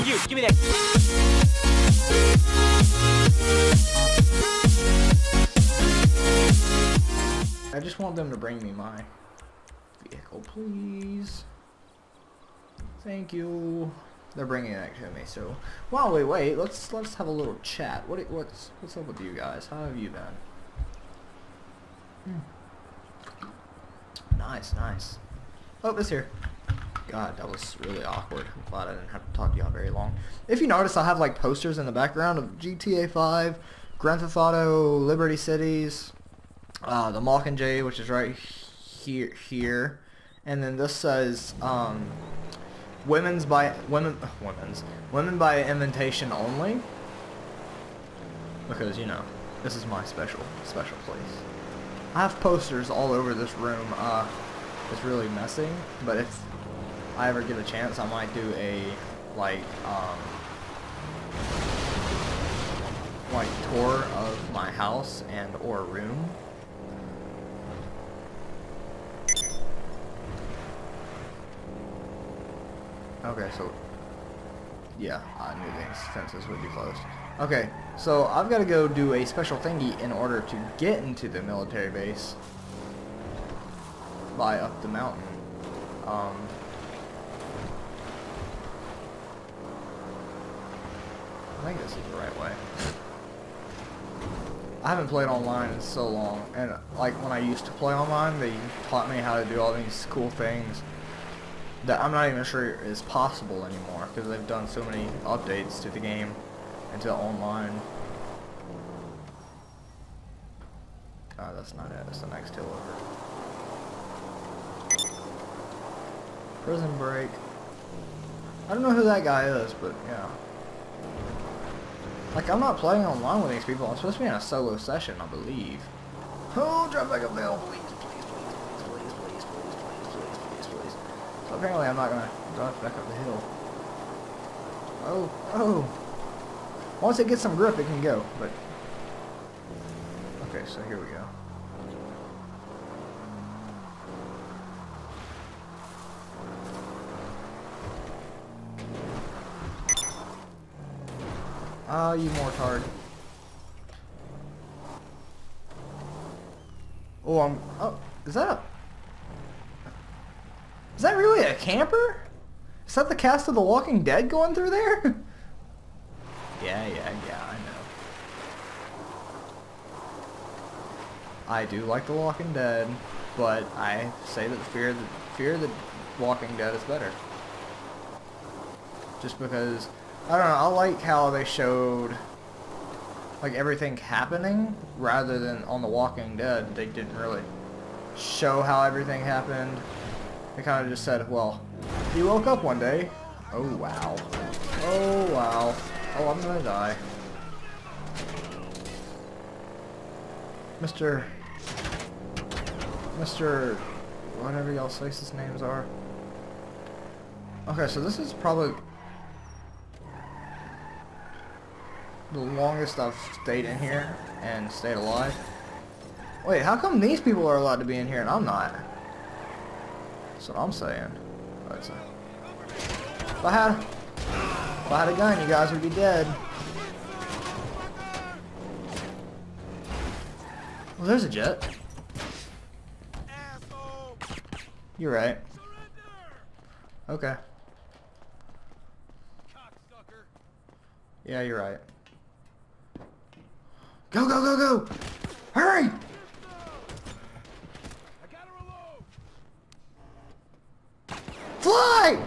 You, give me that. I just want them to bring me my vehicle, please. Thank you. They're bringing it to me. So while we wait, let's have a little chat. What's up with you guys? How have you been? Nice, nice. Oh, it's here. God, that was really awkward. I'm glad I didn't have to talk to y'all very long. If you notice, I have like posters in the background of GTA 5, Grand Theft Auto, Liberty Cities, the Mockingjay, which is right here, and then this says women by invitation only, because you know this is my special place. I have posters all over this room. It's really messy, but if I ever get a chance, I might do a like tour of my house and or room. Okay, so yeah, I knew the fences would be closed. Okay, so I've got to go do a special thingy in order to get into the military base by up the mountain. I think this is the right way. I haven't played online in so long, and like when I used to play online, they taught me how to do all these cool things that I'm not even sure is possible anymore because they've done so many updates to the game and to online. Oh, that's not it. That's the next hill over. Prison Break. I don't know who that guy is, but yeah. Like, I'm not playing online with these people. I'm supposed to be in a solo session, I believe. Oh, drive back up the hill, please, please, please, please, please, please, please, please, please. So apparently I'm not gonna drive back up the hill. Oh. Once it gets some grip, it can go, but... Okay, so here we go. Ah, you mortard. Oh, is that really a camper? Is that the cast of The Walking Dead going through there? Yeah, I know. I do like The Walking Dead, but I say that Fear the Walking Dead is better. Just because, I don't know, I like how they showed like everything happening rather than on The Walking Dead. They didn't really show how everything happened. They kind of just said, well, he woke up one day. Oh wow. Oh wow. Oh, I'm gonna die. Mr. Whatever y'all faces names are. Okay, so this is probably the longest I've stayed in here and stayed alive. Wait, how come these people are allowed to be in here and I'm not? That's what I'm saying. Right, so if I had a gun, you guys would be dead. Well, there's a jet. You're right. Okay. Yeah, you're right. Go, go, go, go! Hurry! Fly!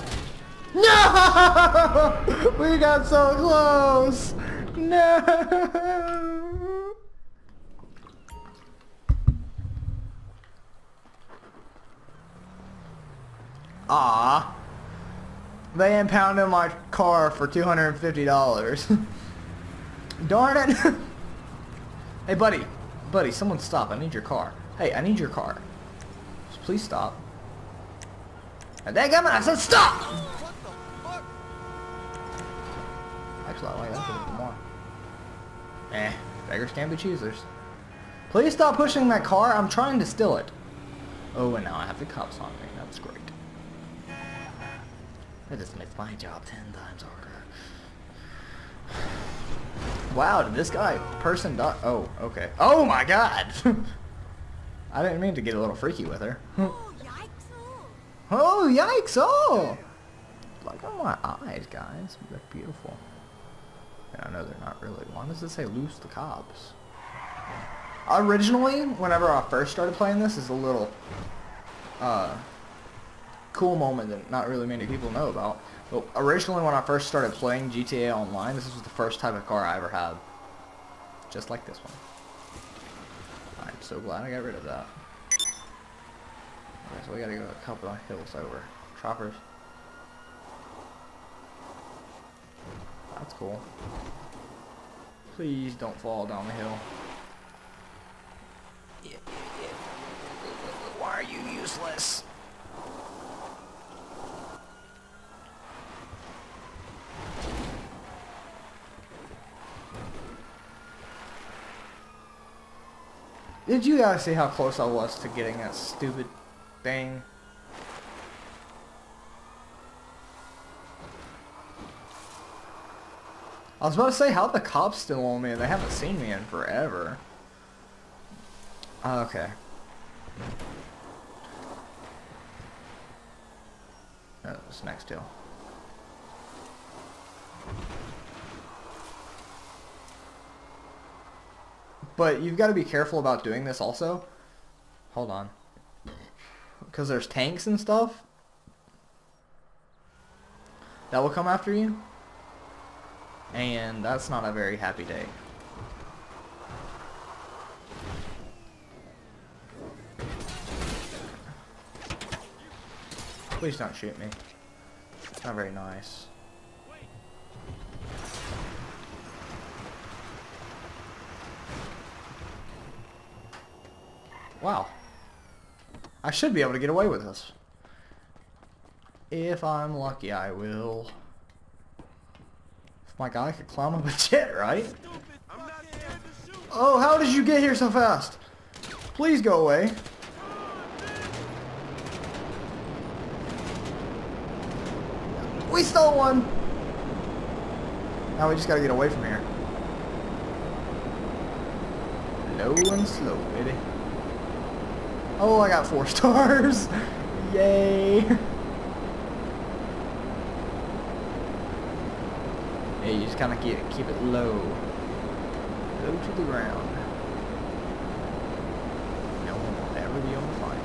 No! We got so close! No! Ah! They impounded my car for $250. Darn it! Hey, buddy, someone stop! I need your car. Hey, I need your car. Just please stop. And that guy, I said stop! What the fuck? Actually, I like that a little more. Beggars can't be choosers. Please stop pushing that car. I'm trying to steal it. Oh, and now I have the cops on me. That's great. That just makes my job 10 times harder. Wow, did this person die? Oh, okay. Oh my god! I didn't mean to get a little freaky with her. Oh, yikes! Oh, yikes! Oh! Look at my eyes, guys. They're beautiful. And I know they're not really. Why does it say loose the cops? Originally, whenever I first started playing this, is a little cool moment that not really many people know about. But originally, when I first started playing GTA Online, this was the first type of car I ever had. Just like this one. I'm so glad I got rid of that. Okay, so we gotta go a couple of hills over. Choppers. That's cool. Please don't fall down the hill. Yeah. Why are you useless? Did you guys see how close I was to getting that stupid thing? I was about to say, how the cops still on me? They haven't seen me in forever. Okay. Oh, this next hill. But you've got to be careful about doing this also. Hold on. Because there's tanks and stuff that will come after you. And that's not a very happy day. Please don't shoot me. Not very nice. Wow. I should be able to get away with this. If I'm lucky, I will. If my guy could climb up a jet, right? Oh, how did you get here so fast? Please go away. We stole one! Now we just gotta get away from here. Low and slow, baby. Oh, I got 4 stars. Yay. Yeah, you just kind of keep it low. Low to the ground. No one will ever be able to find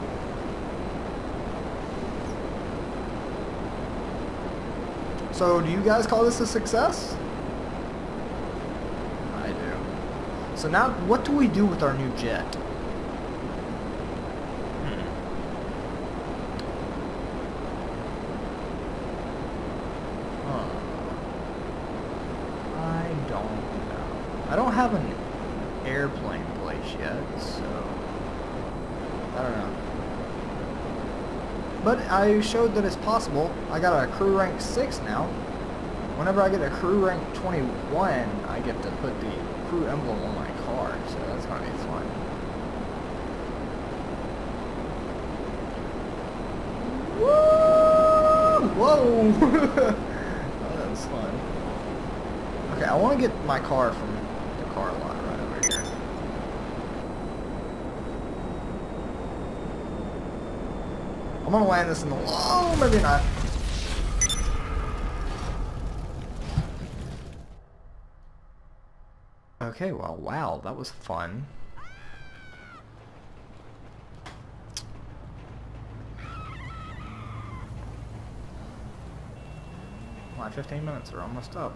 you. So, do you guys call this a success? I do. So now, what do we do with our new jet? I don't have an airplane place yet, so I don't know. But I showed that it's possible. I got a crew rank 6 now. Whenever I get a crew rank 21, I get to put the crew emblem on my car, so that's gonna be fun. Woo! Whoa! Oh, that was fun. Okay, I want to get my car from car lot right over here. I'm gonna land this in the oh, maybe not. Okay, well, wow, that was fun. My 15 minutes are almost up.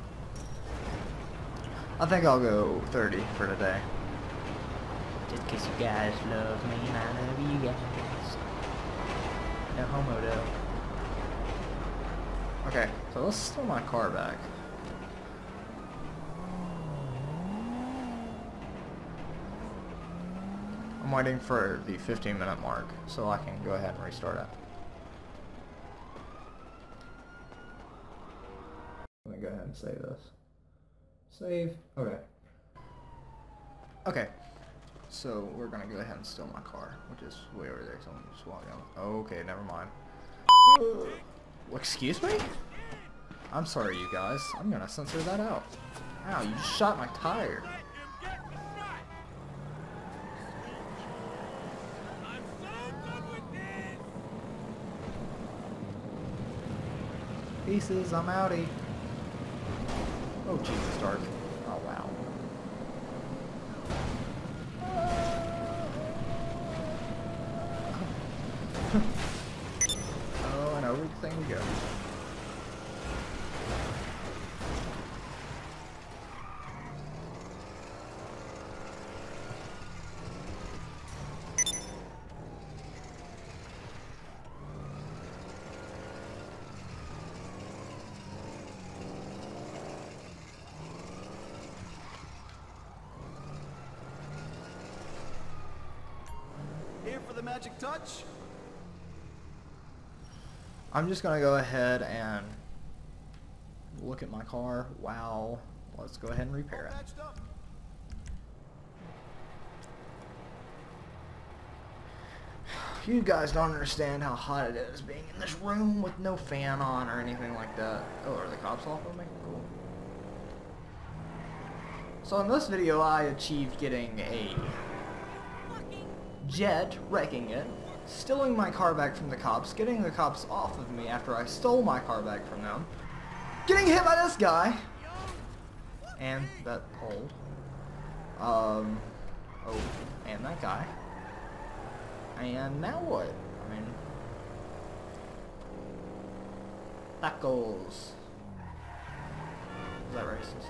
I think I'll go 30 for today. Just cause you guys love me and I love you guys. No homo though. Okay, so let's steal my car back. I'm waiting for the 15-minute mark so I can go ahead and restart it. Let me go ahead and save this. Save. Okay. Okay. So we're gonna go ahead and steal my car, which is way over there. So I'm just walking on. Okay, never mind. Excuse me? I'm sorry, you guys. I'm gonna censor that out. Ow, you just shot my tire. Pieces, I'm outie. Oh, Jesus, Dark. Oh, wow. Oh, and over the thing we go. Here for the magic touch? I'm just gonna go ahead and look at my car. Wow. Let's go ahead and repair it. Patched up. You guys don't understand how hot it is being in this room with no fan on or anything like that. Oh, are the cops off of me? Cool. So in this video, I achieved getting a jet, wrecking it, stealing my car back from the cops, getting the cops off of me after I stole my car back from them, getting hit by this guy, and that pole, oh, and that guy, and now what? I mean, tacos. Is that racist?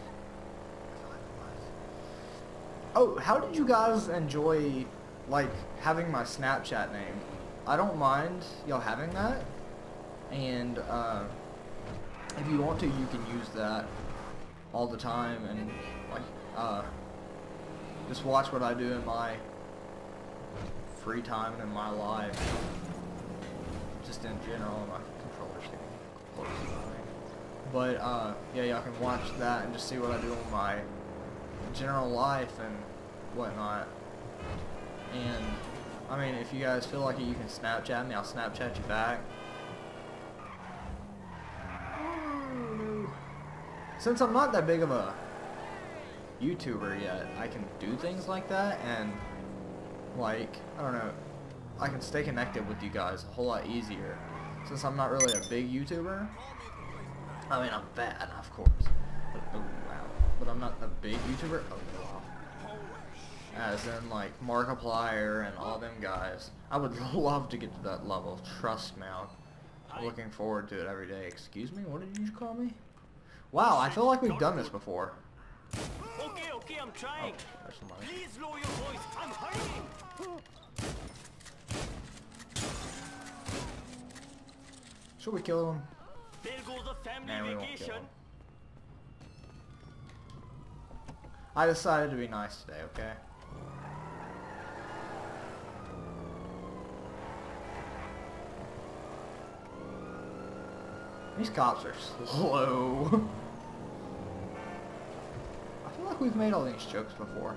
Oh, how did you guys enjoy, like, having my Snapchat name? I don't mind y'all having that, and if you want to, you can use that all the time, and like just watch what I do in my free time and in my life, just in general. My controller's getting close to me, but yeah, y'all can watch that and just see what I do in my general life and whatnot. And I mean, if you guys feel like it, you can Snapchat me. I'll Snapchat you back. Since I'm not that big of a YouTuber yet, I can do things like that, and like, I don't know, I can stay connected with you guys a whole lot easier. Since I'm not really a big YouTuber. I mean, I'm fat, of course. But, oh, wow. But I'm not a big YouTuber. Oh, wow. As in, like, Markiplier and all them guys. I would love to get to that level. Trust me. I'm looking forward to it every day. Excuse me? What did you call me? Wow, I feel like we've done this before. Okay, I'm trying. Oh, there's somebody. Please lower your voice. I'm hurrying. Should we kill him? There goes the family Nah, we won't kill vacation. him. I decided to be nice today, okay? These cops are slow. I feel like we've made all these jokes before.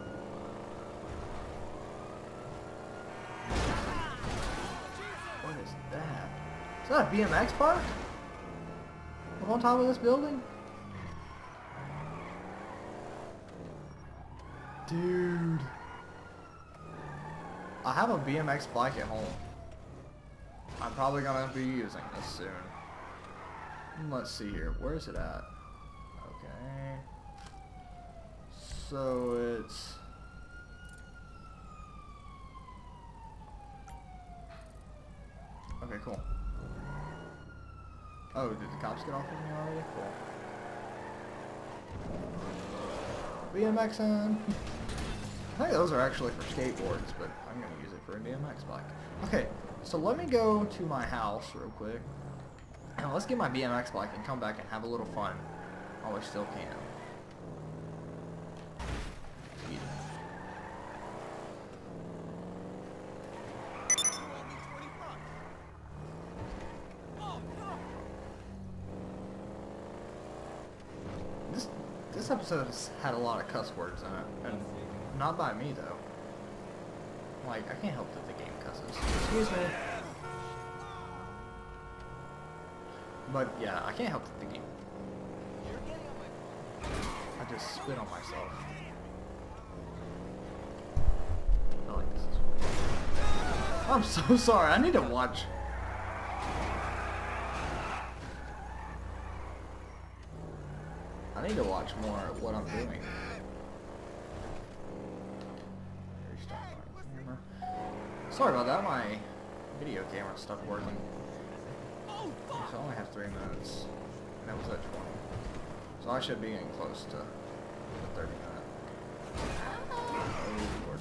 What is that? Is that a BMX park? Up on top of this building? Dude. I have a BMX bike at home. I'm probably gonna be using this soon. Let's see here. Where is it at? Okay. So it's... Okay, cool. Oh, did the cops get off of me already? Cool. BMXing. I think those are actually for skateboards, but I'm gonna use it for a BMX bike. Okay, so let me go to my house real quick. And let's get my BMX bike and come back and have a little fun while we still can. Excuse me. This episode has had a lot of cuss words in it, and not by me though. Like, I can't help that the game cusses. Excuse me. But yeah, I can't help thinking. I just spit on myself. I like this. I'm so sorry. I need to watch. I need to watch more of what I'm doing. Restart my camera. Sorry about that. My video camera stopped working. So I only have 3 minutes. And that was at 20. So I should be getting close to the 30 minute. Oh, Lord.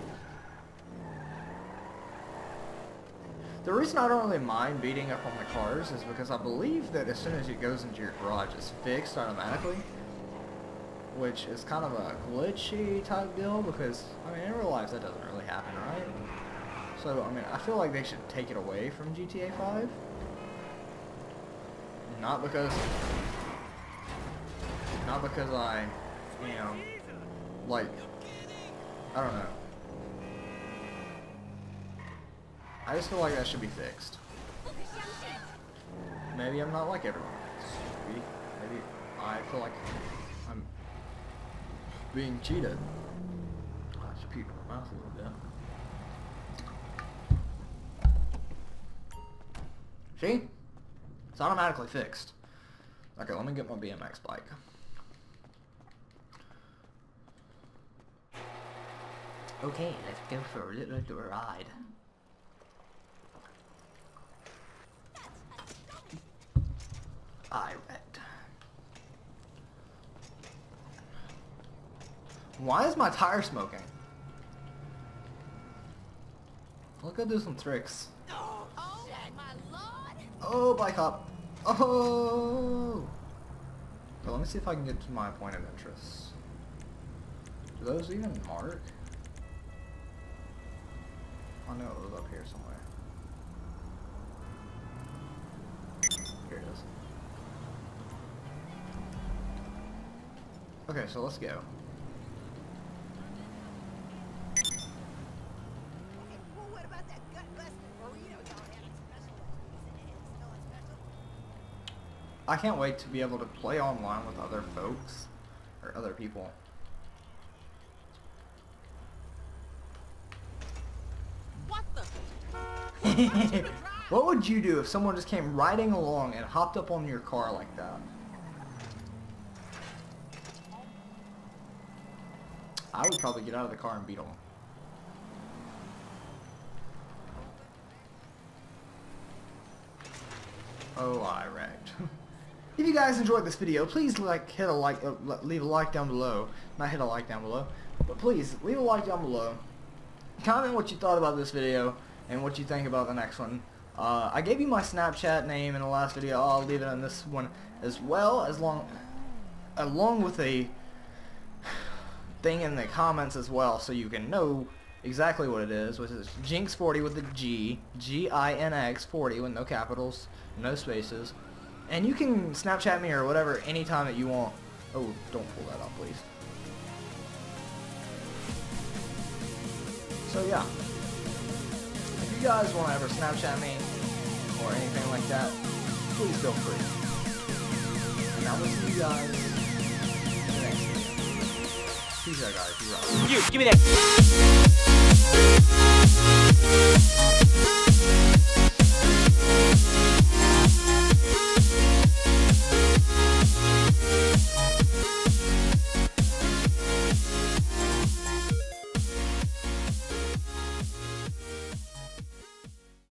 The reason I don't really mind beating up on my cars is because I believe that as soon as it goes into your garage, it's fixed automatically. Which is kind of a glitchy type deal because, I mean, in real life that doesn't really happen, right? So, I mean, I feel like they should take it away from GTA 5. Not because I, you know, like, I don't know. I just feel like that should be fixed. Maybe I'm not like everyone else. Maybe I feel like I'm being cheated. I should peek my mouth a little bit. See? It's automatically fixed. Okay, let me get my BMX bike. Okay, let's go for a little ride. I wrecked. Why is my tire smoking? Look, I'll do some tricks. Oh, my lord! Oh, bike hop. Oh! So let me see if I can get to my point of interest. Do those even mark? I know it was up here somewhere. Here it is. Okay, so let's go. Well, what about that gut-busting burrito y'all had on special? Is it still on special? I can't wait to be able to play online with other folks or other people. What the? What would you do if someone just came riding along and hopped up on your car like that? I would probably get out of the car and beat them. Oh, I wrecked. If you guys enjoyed this video, please hit a like, leave a like down below. Not hit a like down below, but please leave a like down below. Comment what you thought about this video and what you think about the next one. I gave you my Snapchat name in the last video. I'll leave it in this one as well, along with a thing in the comments as well, so you can know exactly what it is, which is Ginx40 with a G, G-I-N-X 40 with no capitals, no spaces, and you can Snapchat me or whatever anytime that you want. Oh, don't pull that out, please. So yeah, if you guys want to ever Snapchat me or anything like that, please feel free. And I will see you guys in the next video. Peace out, guys. You rock. You, give me that.